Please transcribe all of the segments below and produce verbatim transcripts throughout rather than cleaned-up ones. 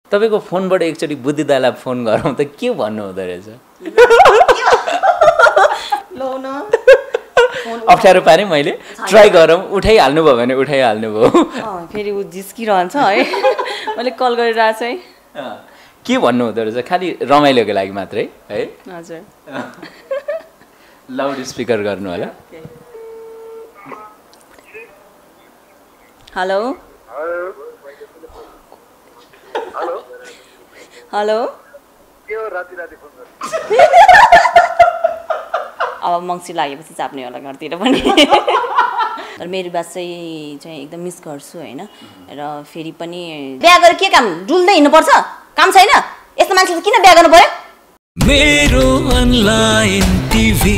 तपाईको फोनबाट एकचोटी बुद्धि दाइलाई फोन गरौँ त के भन्नु हुँदो रहेछ लौ न अप्ठ्यारो पारेँ मैले ट्राई गरौँ उठाइहाल्नु भयो भने उठाइहाल्नु भयो फेरि ऊ जिस्किरहन्छ है मैले कल गरिरहेको छु है के भन्नु हुँदो रहेछ खालि रमाइलोको लागि मात्रै है हजुर लाउड स्पिकर गर्नु होला हेलो हेलो हेलो के हो राति राति फोन अब मङ्सी लागेपछि चाप्ने होला घरतिर पनि तर मेरो बात चाहिँ चाहिँ एकदम मिस गर्छु होइन र फेरि पनि बिहा गरेर के काम डुल्दै हिँड्नुपर्छ काम छैन यस्तो मान्छेले किन बिहा गर्नु पर्यो मेरो अनलाइन टिभी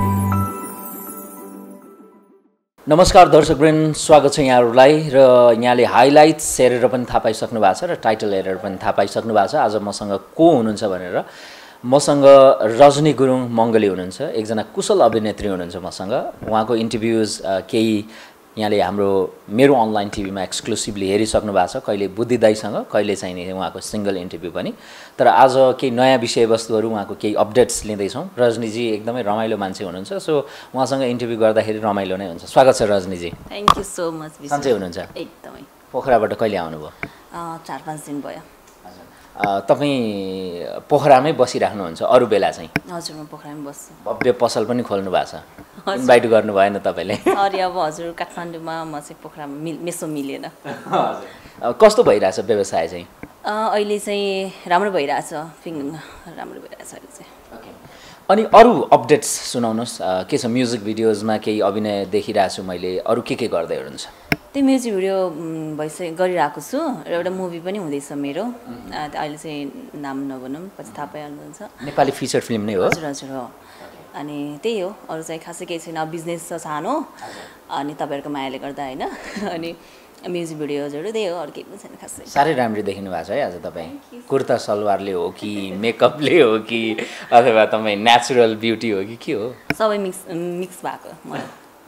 नमस्कार दर्शकवृन्द स्वागत छ यहाँहरूलाई र यहाँले हाइलाइट्स हेरेर पनि थाहा पाइसक्नु भएको छ र टाइटल हेरेर पनि थाहा पाइसक्नु भएको छ आज मसँग को हुनुहुन्छ भनेर मसँग रजनी गुरुङ मङ्गली हुनुहुन्छ एकजना कुशल अभिनेत्री हुनुहुन्छ मसँग उहाँको इन्टरभ्युज केही यहाँले हाम्रो मेरो अनलाइन टिभीमा एक्सक्लुसिभली हेरिसक्नु भएको छ कहिले बुद्धि दाइसँग कहिले चाहिँ नि उहाँको सिङ्गल इन्टरभ्यू पनि तर आज केही नयाँ विषयवस्तुहरू उहाँको केही अपडेट्स लिँदैछौँ रजनीजी एकदमै रमाइलो मान्छे हुनुहुन्छ सो उहाँसँग इन्टरभ्यू गर्दाखेरि रमाइलो नै हुन्छ स्वागत छ Rajaniji thank you so much सन्चै हुनुहुन्छ एकदमै पोखराबाट कहिले आउनुभयो चार पाँच दिन भयो तपाईँ पोखरामै बसिराख्नुहुन्छ अरू बेला चाहिँ हजुर म पोखरामै बस्छु भव्य पसल पनि खोल्नु भएको छ इन्भाइट गर्नु भएन तपाईँले सरी अब हजुर काठमाडौँमा म चाहिँ पोखरामा मिल मेसो मिलेन कस्तो भइरहेछ व्यवसाय चाहिँ अहिले चाहिँ राम्रो भइरहेछ फिङ राम्रो भइरहेछ अहिले चाहिँ अनि अरू अपडेट्स सुनाउनुहोस् के छ म्युजिक भिडियोजमा केही अभिनय देखिरहेको छु मैले अरू के के गर्दै हुनुहुन्छ त्यो म्युजिक भिडियो भइसक्यो गरिरहेको छु र एउटा मुभी पनि हुँदैछ मेरो अहिले चाहिँ नाम नभनौँ पछि थाहा पाइहाल्नुहुन्छ नेपाली फिचर फिल्म नै हो हजुर हजुर हो अनि त्यही हो अरू चाहिँ खासै केही छैन बिजनेस छ सानो अनि तपाईँहरूको मायाले गर्दा होइन अनि म्युजिक भिडियोजहरू त्यही हो अरू केही पनि छैन खासै साह्रै राम्रो देखिनु भएको छ है आज तपाईँ कुर्ता सलवारले हो कि मेकअपले हो कि अथवा तपाईँ नेचुरल ब्युटी हो कि के हो सबै मिक्स मिक्स भएको मलाई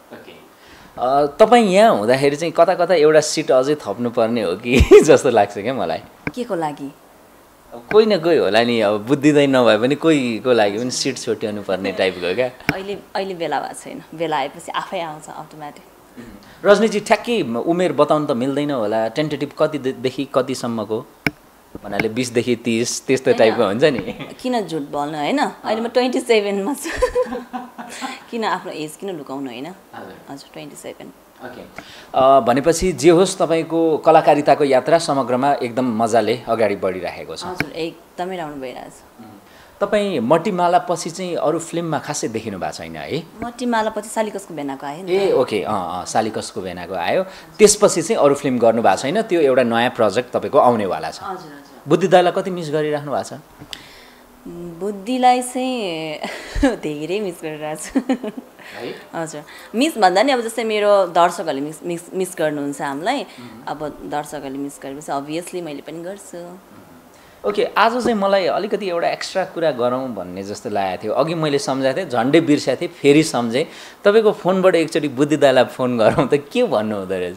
तपाईँ यहाँ हुँदाखेरि चाहिँ कता कता एउटा सिट अझै थप्नुपर्ने हो कि जस्तो लाग्छ क्या मलाई के को लागि कोही न कोही होला नि अब बुद्धिदै नभए पनि कोहीको लागि पनि सिट छुट्याउनु पर्ने टाइपको क्या अहिले अहिले बेला भएको छैन बेला आएपछि आफै आउँछ अटोमेटिक रजनीजी ठ्याक्कै उमेर बताउनु त मिल्दैन होला टेन्टेटिभ कतिदेखि कतिसम्मको भन्नाले बिसदेखि तिस त्यस्तो टाइपको हुन्छ नि किन झुट बोल्नु होइन अहिले म ट्वेन्टी सेभेनमा छु किन आफ्नो एज किन लुकाउनु होइन हजुर ट्वेन्टी सेभेन ओके भनेपछि जे होस् तपाईँको कलाकारिताको यात्रा समग्रमा एकदम मजाले अगाडि बढिरहेको छ हजुर एकदमै राम्रो भइरहेछ तपाईँ मट्टीमाला पछि चाहिँ अरू फिल्ममा खासै देखिनु भएको छैन है मट्टीमाला पछि सालिकसको भेनाको आयो ए ओके अँ अँ सालिकसको भेनाको आयो त्यसपछि चाहिँ अरू फिल्म गर्नु भएको छैन त्यो एउटा नयाँ प्रोजेक्ट तपाईँको आउनेवाला छ हजुर हजुर बुद्धि दाइलाई कति मिस गरिराख्नु भएको छ बुद्धिलाई चाहिँ धेरै मिस गरिरहेको छु हजुर मिस भन्दा नि अब जस्तै मेरो दर्शकहरूले मिस मिस मिस गर्नुहुन्छ हामीलाई अब दर्शकहरूले मिस गरेपछि अभियसली मैले पनि गर्छु ओके आज चाहिँ मलाई अलिकति एउटा एक्स्ट्रा कुरा गरौँ भन्ने जस्तो लागेको थियो अघि मैले सम्झाएको थिएँ झन्डै बिर्सेको थिएँ फेरि सम्झेँ तपाईँको फोनबाट एकचोटि बुद्धि दाइलाई फोन गरौँ त के भन्नु हुँदो रहेछ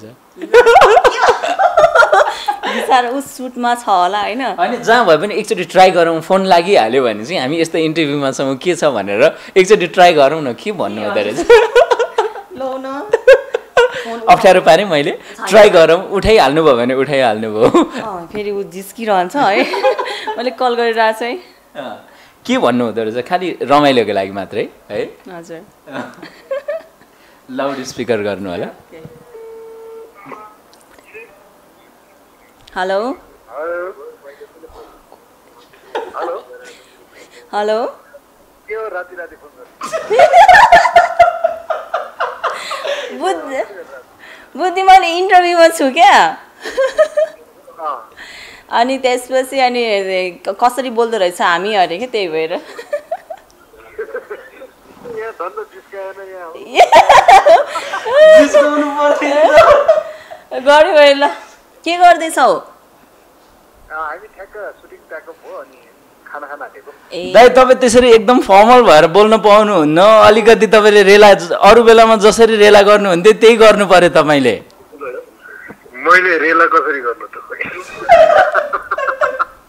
बिचारा उस सुटमा छ होला होइन होइन जहाँ भए पनि एकचोटि ट्राई गरौँ फोन लागिहाल्यो भने चाहिँ हामी यस्तो इन्टरभ्यूमा छौँ के छ भनेर एकचोटि ट्राई गरौँ न के भन्नु हुँदो रहेछ लौ न अप्ठ्यारो पारेँ मैले ट्राई गरौँ उठाइहाल्नु भयो भने उठाइहाल्नु भयो फेरि ऊ जिस्किरहन्छ है मैले कल गरिरहेको छु है के भन्नु हुँदो रहेछ खालि रमाइलोको लागि मात्रै है हजुर लाउड स्पिकर गर्नु होला हेलो हेलो हेलो के हो राति राति फोन बुद्धि बुद्धि मैले इन्टरभ्यूमा छु क्या अनि त्यसपछि अनि कसरी बोल्दो रहेछ हामी अरे क्या त्यही भएर गऱ्यो भयो ल के गर्दैछौ दाइ तपाईँ त्यसरी एकदम फर्मल भएर बोल्न पाउनुहुन्न अलिकति तपाईँले रेला अरू बेलामा जसरी रेला गर्नुहुन्थ्यो त्यही गर्नु पर्यो तपाईँले मैले रेला कसरी गर्नु त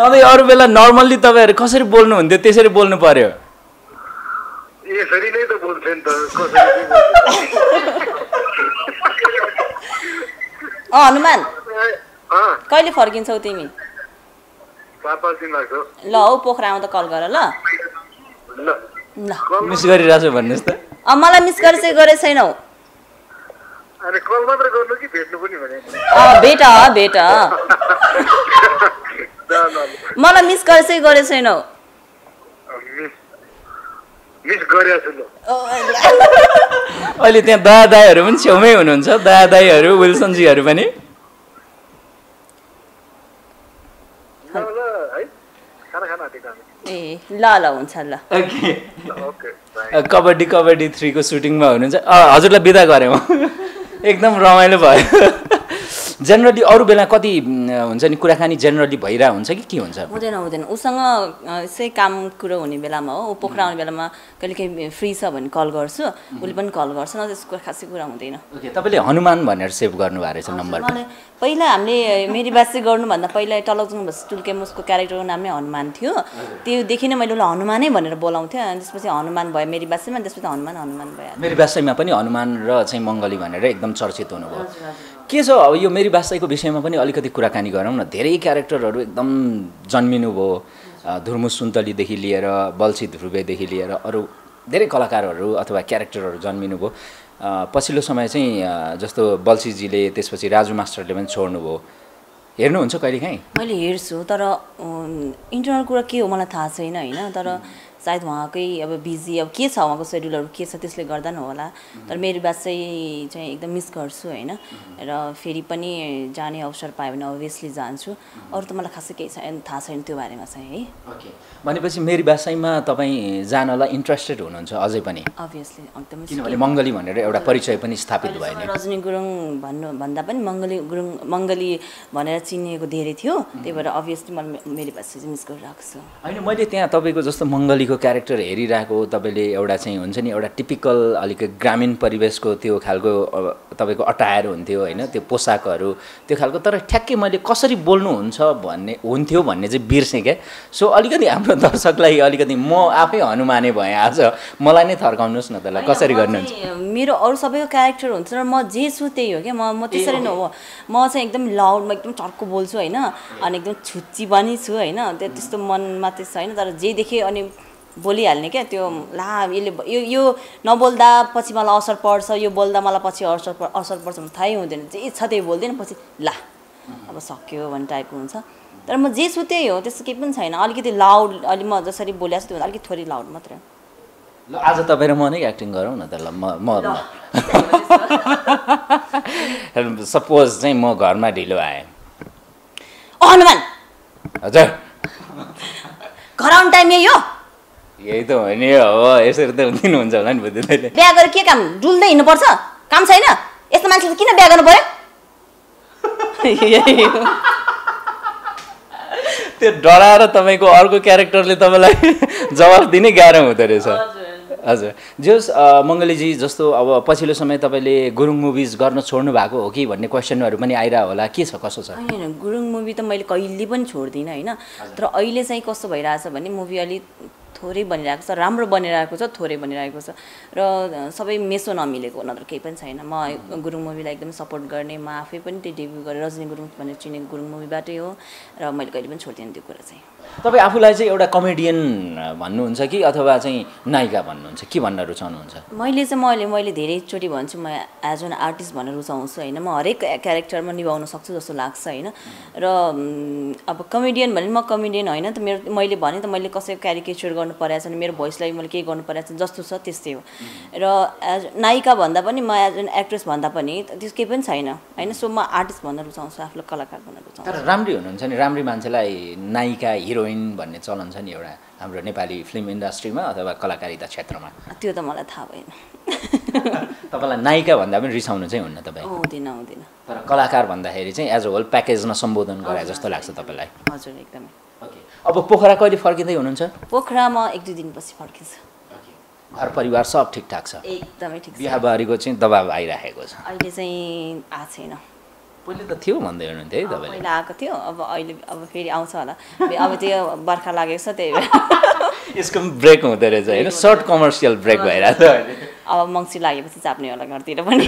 सधैँ अरू बेला नर्मल्ली तपाईँहरू कसरी बोल्नुहुन्थ्यो त्यसरी बोल्नु पर्यो यसरी नै त बोल्छ नि त कसरी चाहिँ बोल्छ। अँ हनुमान अँ कहिले फर्किन्छौ तिमी? चार पाँच दिन लाग्छ ल हौ पोखरा आउँदा कल गर ल। ल ल मिस गरिरहेको छु भन्नुहोस् त। अब मलाई मिस गरे चाहिँ गरे छैनौ? अनि कल मात्र गर्नु कि भेट्नु पनि भने अँ भेट भेट ल ल मलाई मिस गरे चाहिँ गरे छैनौ? मिस मिस गरेको छु ल। अहिले त्यहाँ दादा दाईहरू पनि छेउमै हुनुहुन्छ, दादा दाईहरू विल्सनजीहरू पनि। ल ल है खाना खाना आँटेको हामी। ए ल ल हुन्छ ल। Okay okay bye. Kabaddi Kabaddi थ्रीको सुटिङमा हुनुहुन्छ। अँ हजुरलाई बिदा गरेँ म। एकदम रमाइलो भयो। जेनरली अरू बेला कति हुन्छ नि कुराकानी जेनरली भइरहेको हुन्छ कि के हुन्छ? हुँदैन हुँदैन उसँग यसै काम कुरो हुने बेलामा हो, ऊ पोखरा आउने बेलामा कहिले काहीँ फ्री छ भने कल गर्छु, उसले पनि कल गर्छ, न त्यसको खासै कुरा हुँदैन। ओके तपाईँले हनुमान भनेर सेभ गर्नुभएको रहेछ नम्बर। मलाई पहिला हामीले मेरी बासी गर्नुभन्दा पहिला टलकजुङ बस टुल्केम उसको क्यारेक्टरको नामै हनुमान थियो, त्योदेखि नै मैले उसलाई हनुमानै भनेर बोलाउँथेँ। अनि त्यसपछि हनुमान भयो मेरी बासीमा, त्यसपछि हनुमान हनुमान भयो। मेरी बासाइमा पनि हनुमान र चाहिँ मङ्गली भनेर एकदम चर्चित हुनुभयो। के छ अब यो मेरी बासाइको विषयमा पनि अलिकति कुराकानी गरौँ न। धेरै क्यारेक्टरहरू एकदम जन्मिनु भयो, धुर्मु सुन्तलीदेखि लिएर बल्छी ध्रुवेदेखि लिएर अरू धेरै कलाकारहरू अथवा क्यारेक्टरहरू जन्मिनु भयो। पछिल्लो समय चाहिँ जस्तो बल्छीजीले त्यसपछि राजु मास्टरले पनि छोड्नुभयो, हेर्नुहुन्छ कहिलेकाहीँ? मैले हेर्छु तर इन्टरनल कुरा के हो मलाई थाहा छैन होइन, तर सायद उहाँकै अब बिजी अब के छ उहाँको सेड्युलहरू के छ त्यसले गर्दा न होला। तर मेरो बात चाहिँ चाहिँ एकदम मिस गर्छु होइन, र फेरि पनि जाने अवसर पायो भने अभियसली जान्छु। अरू त मलाई खासै केही छैन, थाहा छैन त्यो बारेमा चाहिँ है। ओके भनेपछि मेरी बासाइमा तपाईँ जानलाई इन्ट्रेस्टेड हुनुहुन्छ अझै पनि? अभियसली एकदमै। किनभने मङ्गली भनेर एउटा परिचय पनि स्थापित भयो नि। रजनी गुरुङ भन्नु भन्दा पनि मङ्गली गुरुङ मङ्गली भनेर चिनिएको धेरै थियो, त्यही भएर अभियसली मैले मेरी बासा चाहिँ मिस गरिरहेको छु। होइन मैले त्यहाँ तपाईँको जस्तो मङ्गलीको क्यारेक्टर हेरिरहेको, तपाईँले एउटा चाहिँ हुन्छ नि एउटा टिपिकल अलिकति ग्रामीण परिवेशको त्यो खालको तपाईँको अटायर हुन्थ्यो होइन, त्यो पोसाकहरू त्यो खालको, तर ठ्याक्कै मैले कसरी बोल्नुहुन्छ भन्ने हुन्थ्यो भन्ने चाहिँ बिर्सेँ क्या। सो अलिकति हाम्रो दर्शकलाई अलिकति म आफै हनुमाने भएँ आज, मलाई नै थर्काउनुहोस् न त्यसलाई कसरी गर्नुहुन्छ? मेरो अरू सबैको क्यारेक्टर हुन्छ र म जे छु त्यही हो क्या, म म त्यसरी नै हो। म चाहिँ एकदम लाउडमा एकदम चर्को बोल्छु होइन, अनि एकदम छुच्ची पनि छु होइन, त्यो त्यस्तो मनमा त्यस्तो होइन, तर जे देखेँ अनि बोलिहाल्ने क्या। त्यो ला यसले यो यो नबोल्दा पछि मलाई असर पर्छ, यो बोल्दा मलाई पछि असर असर पर्छ भने थाहै हुँदैन, जे छ त्यही बोल्दैन, पछि ला अब सक्यो भन्ने टाइपको हुन्छ। तर म जे छु त्यही हो, त्यस्तो केही पनि छैन। अलिकति लाउड अलि म जसरी बोलिरहेको छु त्यो अलिकति थोरै लाउड मात्रै। ल आज तपाईँ र म नै एक्टिङ गरौँ न त। ल म म सपोज चाहिँ म घरमा ढिलो आएँ। ओ हनुमान हजुर घर आउने टाइम यही हो? यही त हो नि, हो यसरी त दिनुहुन्छ होला नि बुद्धि दाइले। बिहा गरेर के काम डुल्दै हिँड्नुपर्छ? काम छैन? यस्तो मान्छेले किन बिहा गर्नु पर्यो? त्यो डराएर तपाईँको अर्को क्यारेक्टरले तपाईँलाई जवाफ दिनै गाह्रो हुँदो रहेछ। हजुर जोस् मङ्गलीजी जस्तो अब पछिल्लो समय तपाईँले गुरुङ मुभिज गर्न छोड्नु भएको हो कि भन्ने क्वेसनहरू पनि आइरहेको होला, के छ कसो छ? होइन गुरुङ मुभी त मैले कहिले पनि छोड्दिनँ होइन, तर अहिले चाहिँ कस्तो भइरहेछ भने मुभी अलिक थोरै बनिरहेको छ, राम्रो बनिरहेको छ, थोरै बनिरहेको छ, र सबै मेसो नमिलेको नत्र केही पनि छैन। म गुरुङ मुभीलाई एकदम सपोर्ट गर्ने, म आफै पनि त्यो डेब्यु गरेँ रजनी गुरुङ भनेर चिनेको गुरुङ मुभीबाटै हो, र मैले कहिले पनि छोड्दिनँ त्यो कुरा चाहिँ। तपाईँ आफूलाई चाहिँ एउटा कमेडियन भन्नुहुन्छ कि अथवा चाहिँ नायिका भन्नुहुन्छ, के भन्न रुचाउनुहुन्छ? मैले चाहिँ मैले मैले धेरैचोटि भन्छु म एज एन आर्टिस्ट भन्न रुचाउँछु होइन, म हरेक क्यारेक्टरमा निभाउन सक्छु जस्तो लाग्छ होइन। र अब कमेडियन भने म कमेडियन होइन त, मेरो मैले भने त मैले कसैको क्यारिकेचर गर्नु परेको छ भने मेरो भोइसलाई मैले केही गर्नु परेको छ जस्तो छ त्यस्तै हो। र एज नायिका भन्दा पनि म एज एन एक्ट्रेस भन्दा पनि त्यो केही पनि छैन होइन। सो म आर्टिस्ट भन्न रुचाउँछु, आफूलाई कलाकार भन्न रुचाउँछु। तर राम्रै हुनुहुन्छ नि, राम्रै मान्छेलाई नायिका हिरोइन भन्ने चलन छ नि एउटा हाम्रो नेपाली फिल्म इन्डस्ट्रीमा अथवा कलाकारिता क्षेत्रमा। त्यो त मलाई थाहा भएन। तपाईँलाई नायिका भन्दा पनि रिसाउनु चाहिँ हुन्न तपाईँ? हुँदैन हुँदैन। तर कलाकार भन्दाखेरि चाहिँ एज अ होल प्याकेजमा सम्बोधन गरे जस्तो लाग्छ तपाईँलाई? हजुर एकदमै। ओके अब पोखरा कहिले फर्किँदै हुनुहुन्छ? पोखरामा एक दुई दिनपछि फर्किन्छ। घर परिवार सब ठिकठाक छ? एकदमै ठिक छ। बिहाबारीको चाहिँ दबाब आइराखेको छ? अहिले चाहिँ आएको छैन। पहिले त थियो भन्दै हुनुहुन्थ्यो है तपाईँले पहिला आएको थियो अब अहिले अब फेरि आउँछ होला अब त्यो बर्खा लागेको छ त्यही भएर यसको ब्रेक हुँदो रहेछ होइन सर्ट कमर्सियल ब्रेक भइरहेछ अहिले अब मङ्सिर लागेपछि चाप्ने होला घरतिर पनि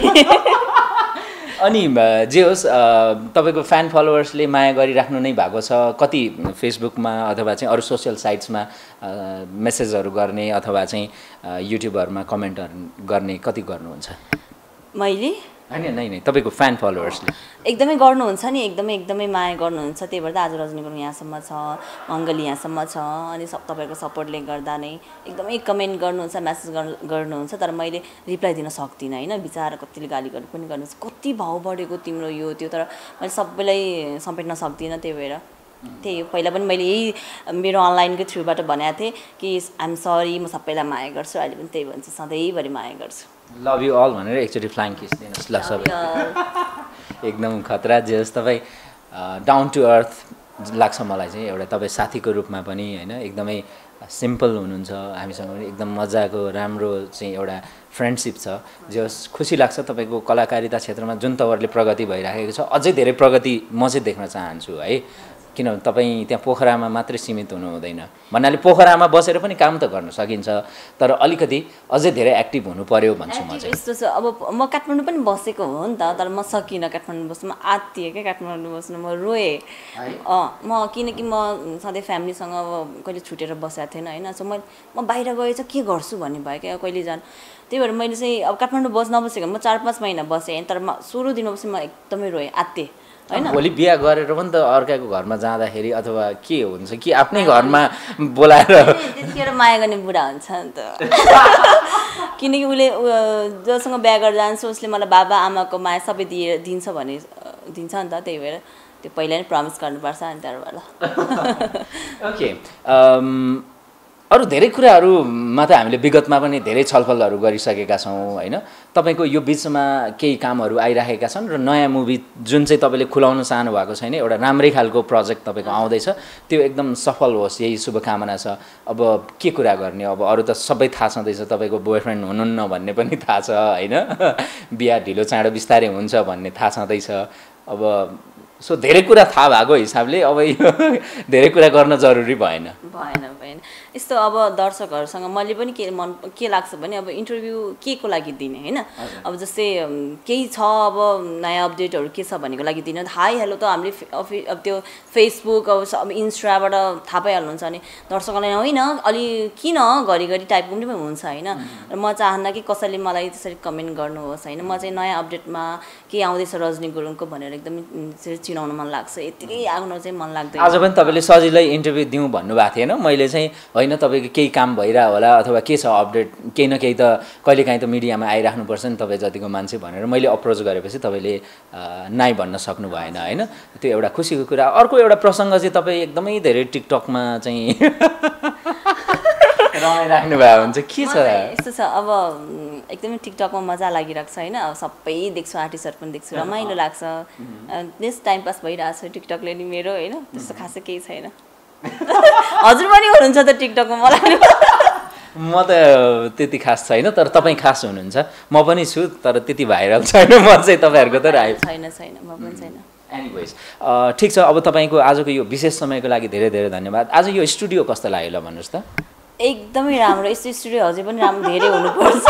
अनि जे होस् तपाईँको फ्यान फलोवर्सले माया गरिराख्नु नै भएको छ कति फेसबुकमा अथवा चाहिँ अरू सोसियल साइट्समा मेसेजहरू गर्ने अथवा चाहिँ युट्युबहरूमा कमेन्टहरू गर्ने कति गर्नुहुन्छ मैले होइन नै नै तपाईँको फ्यान फलोवर्सले एकदमै गर्नुहुन्छ नि एकदमै एकदमै माया गर्नुहुन्छ त्यही भएर त आज रजनी गुरुङ यहाँसम्म छ मङ्गली यहाँसम्म छ अनि सब तपाईँको सपोर्टले गर्दा नै एकदमै कमेन्ट गर्नुहुन्छ म्यासेज गर्नुहुन्छ तर मैले रिप्लाई दिन सक्दिनँ होइन बिचरा कतिले गाली गर्नु पनि गर्नुहुन्छ कति भाउ बढेको तिम्रो यो त्यो तर मैले सबैलाई समेट्न सक्दिनँ त्यही भएर त्यही हो पहिला पनि मैले यही मेरो अनलाइनको थ्रुबाट भनेको थिएँ कि आइएम सरी म सबैलाई माया गर्छु अहिले पनि त्यही भन्छु सधैँभरि माया गर्छु लभ यु अल भनेर एकचोटि फ्लाइङ किस दिनुहोस् ल सबै एकदम खतरा जे होस् तपाईँ डाउन टु अर्थ लाग्छ मलाई चाहिँ एउटा तपाईँ साथीको रूपमा पनि होइन एकदमै सिम्पल हुनुहुन्छ हामीसँग पनि एकदम मजाको राम्रो चाहिँ एउटा फ्रेन्डसिप छ जे होस् खुसी लाग्छ तपाईँको कलाकारिता क्षेत्रमा जुन तपाईँहरूले प्रगति भइराखेको छ अझै धेरै प्रगति म चाहिँ देख्न चाहन्छु है किनभने तपाईँ त्यहाँ पोखरामा मात्रै सीमित हुनु हुँदैन भन्नाले पोखरामा बसेर पनि काम त गर्न सकिन्छ तर अलिकति अझै धेरै एक्टिभ हुनु पर्यो भन्छु म चाहिँ यस्तो छ अब म काठमाडौँ पनि बसेको हो नि त तर म सकिनँ काठमाडौँ बस्नु म आत्तिएँ क्या काठमाडौँ बस्नु म रोएँ अँ म किनकि म सधैँ फ्यामिलीसँग अब कहिले छुटेर बसेको थिएन होइन सो मैले म बाहिर गए चाहिँ के गर्छु भन्ने भयो क्या कहिले जान त्यही भएर मैले चाहिँ अब काठमाडौँ बस नबसेको म चार पाँच महिना बसेँ तर म सुरु दिनपछि म एकदमै रोएँ आत्तिएँ होइन भोलि बिहा गरेर पनि त अर्काको घरमा जाँदाखेरि अथवा के हुन्छ कि आफ्नै घरमा बोलाएर त्यतिखेर माया गर्ने बुढा हुन्छ नि त किनकि उसले जोसँग बिहा गरेर जान्छ उसले मलाई बाबा आमाको माया सबै दिए दिन्छ भने दिन्छ नि त त्यही भएर त्यो पहिला नै प्रमिस गर्नुपर्छ अनि त्यहाँबाट ओके अरू धेरै कुराहरूमा त हामीले विगतमा पनि धेरै छलफलहरू गरिसकेका छौँ होइन तपाईँको यो बिचमा केही कामहरू आइरहेका छन् र नयाँ मुभी जुन चाहिँ तपाईँले खुलाउन चाहनु भएको छैन एउटा राम्रै खालको प्रोजेक्ट तपाईँको आउँदैछ त्यो एकदम सफल होस् यही शुभकामना छ अब के कुरा गर्ने अब अरू त सबै थाहा छँदैछ तपाईँको बोयफ्रेन्ड हुनुहुन्न भन्ने पनि थाहा छ होइन बिहा ढिलो चाँडो बिस्तारै हुन्छ भन्ने थाहा छँदैछ अब सो धेरै कुरा थाहा भएको हिसाबले अब यो धेरै कुरा गर्न जरुरी भएन भएन भएन यस्तो अब दर्शकहरूसँग मैले पनि के मन के लाग्छ भने अब इन्टरभ्यू के को लागि दिने होइन अब जस्तै केही छ अब नयाँ अपडेटहरू के छ भनेको लागि दिने हाई हेलो त हामीले अब त्यो फेसबुक अब इन्स्टाबाट थाहा पाइहाल्नुहुन्छ अनि दर्शकलाई होइन अलि किन घरिघरि टाइपको पनि हुन्छ होइन र म चाहन्न कि कसैले मलाई त्यसरी कमेन्ट गर्नुहोस् होइन म चाहिँ नयाँ अपडेटमा के आउँदैछ रजनी गुरुङको भनेर एकदमै चिनाउन मन लाग्छ यतिकै आउन चाहिँ मन लाग्दैन आज पनि तपाईँले सजिलै इन्टरभ्यू दिउँ भन्नुभएको थिएन मैले चाहिँ होइन तपाईँको केही काम भइरह होला अथवा के छ अपडेट केही न केही त कहिलेकाहीँ त मिडियामा आइराख्नुपर्छ नि तपाईँ जतिको मान्छे भनेर मैले अप्रोच गरेपछि तपाईँले नाइ भन्न सक्नु भएन होइन त्यो एउटा खुसीको कुरा अर्को एउटा प्रसङ्ग चाहिँ तपाईँ एकदमै धेरै टिकटकमा चाहिँ रमाइराख्नु भएको हुन्छ के छ यस्तो छ अब एकदमै टिकटकमा मजा लागिरहेको छ होइन अब सबै देख्छु आर्टिस्टहरू पनि देख्छु रमाइलो लाग्छ त्यस टाइम पास भइरहेको छ टिकटकले नि मेरो होइन त्यस्तो खासै केही छैन हजुर पनि हुनुहुन्छ त टिकटकमा मलाई म त त्यति खास छैन तर तपाईँ खास हुनुहुन्छ म पनि छु तर त्यति भाइरल छैन म चाहिँ तपाईँहरूको त आइ छैन छैन म पनि छैन एनिवेज ठिक छ अब तपाईँको आजको यो विशेष समयको लागि धेरै धेरै धन्यवाद आज यो स्टुडियो कस्तो लाग्यो ल भन्नुहोस् त एकदमै राम्रो यस्तो स्टुडियो अझै पनि राम्रो धेरै हुनुपर्छ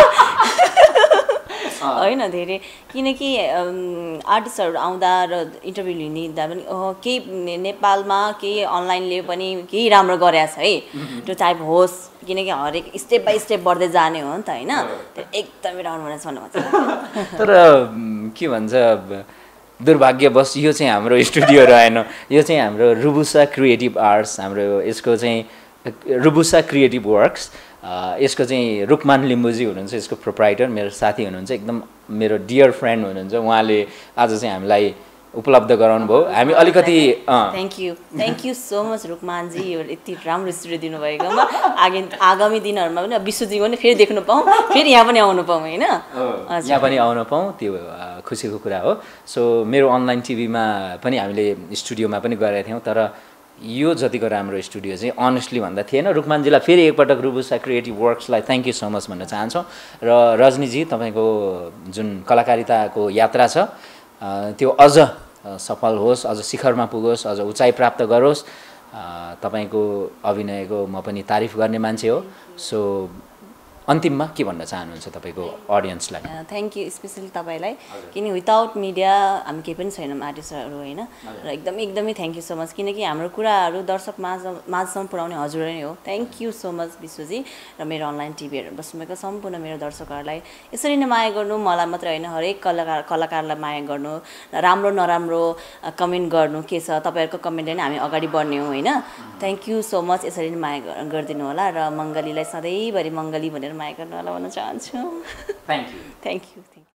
होइन धेरै किनकि आर्टिस्टहरू आउँदा र इन्टरभ्यू लिँदा पनि केही नेपालमा केही अनलाइनले पनि केही राम्रो गरेछ है त्यो टाइप होस् किनकि हरेक स्टेप बाई स्टेप बढ्दै जाने हो नि त होइन त्यो एकदमै राम्रो रहेछ भन्नु तर के भन्छ दुर्भाग्यवश यो चाहिँ हाम्रो स्टुडियो रहेन यो चाहिँ हाम्रो रुबुसा क्रिएटिभ आर्ट्स हाम्रो यसको चाहिँ रुबुसा क्रिएटिभ वर्क्स यसको चाहिँ रुकमान लिम्बुजी हुनुहुन्छ यसको प्रोप्राइटर मेरो साथी हुनुहुन्छ एकदम मेरो डियर फ्रेन्ड हुनुहुन्छ उहाँले आज चाहिँ हामीलाई उपलब्ध गराउनु भयो हामी अलिकति thank you thank you so much Rukmanji यो यति राम्रो स्टुडियो दिनुभएकोमा आगे आगामी दिनहरूमा पनि विश्वजीको पनि फेरि देख्नु पाऊँ फेरि यहाँ पनि आउनु पाऊँ होइन यहाँ पनि आउन पाऊँ त्यो खुसीको कुरा हो सो मेरो अनलाइन टिभीमा पनि हामीले स्टुडियोमा पनि गरेका थियौँ तर यो जतिको राम्रो स्टुडियो चाहिँ अनेस्टली भन्दा थिएन रुकमानजीलाई फेरि एकपटक रुबुसा क्रिएटिभ वर्क्सलाई थ्याङ्क यू सो मच भन्न चाहन्छौँ र रजनीजी तपाईँको जुन कलाकारिताको यात्रा छ त्यो अझ सफल होस्, अझ शिखरमा पुगोस्, अझ उचाइ प्राप्त गरोस्। तपाईँको अभिनयको म पनि तारिफ गर्ने मान्छे हो। सो अन्तिममा के भन्न चाहनुहुन्छ तपाईँको अडियन्सलाई? थ्याङ्क यू स्पेसली तपाईँलाई, किन विदाउट मिडिया हामी केही पनि छैनौँ आर्टिस्टहरू होइन। र एकदमै एकदमै थ्याङ्क यू सो मच, किनकि हाम्रो कुराहरू दर्शक माझ माझसम्म पुर्याउने हजुरै नै हो। Thank you so much Vishwaji र मेरो अनलाइन टिभी हेरेर बस्नुभएको सम्पूर्ण मेरो दर्शकहरूलाई यसरी नै माया गर्नु, मलाई मात्रै होइन हरेक कलाकार कलाकारलाई माया गर्नु, राम्रो नराम्रो कमेन्ट गर्नु के छ तपाईँहरूको कमेन्टले नै हामी अगाडि बढ्ने हो होइन। थ्याङ्क यू सो मच, यसरी नै माया गरिदिनु होला र मङ्गलीलाई सधैँभरि मङ्गली भनेर माया गर्नु होला भन्न चाहन्छु। Thank you thank you.